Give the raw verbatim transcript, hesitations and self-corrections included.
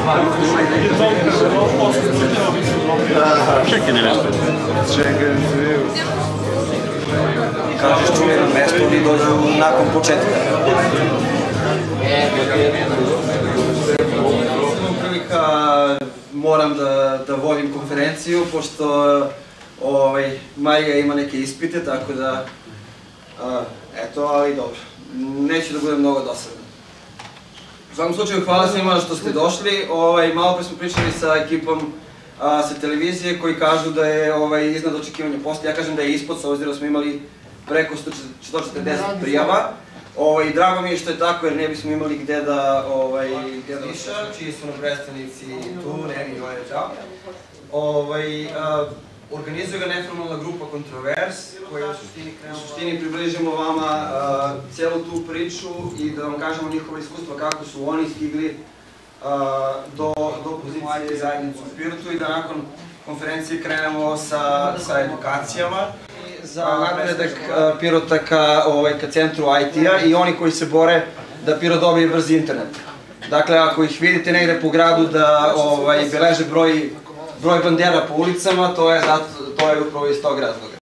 Čekaj, ne nešto. Čekaj, ne kažeš čuveno mesto, oni dođu nakon početka. Moram da vodim konferenciju, pošto Marija ima neke ispite, tako da, eto, ali dobro. Neću da budem mnogo dosadan. U svakom slučaju, hvala svima što ste došli. Malo pre smo pričali sa ekipom sa televizije koji kažu da je iznad očekivanja posta. Ja kažem da je ispod, s obzirom da smo imali preko sto četrdeset prijava. Drago mi je što je tako, jer ne bismo imali gde da viša, čiji su nam predstavnici tu, Neni i Joje Čao. Organizuje ga neformalna grupa Kontrovers, koja u suštini približimo vama celu tu priču i da vam kažemo njihova iskustva kako su oni stigli do pozicije zajednice u Pirotu i da nakon konferencije krenemo sa edukacijama za napredak Pirota ka centru I T-a i oni koji se bore da Pirot dobije brzi internet. Dakle, ako ih vidite negde po gradu da beleže broj bandera po ulicama, to je upravo iz tog razloga.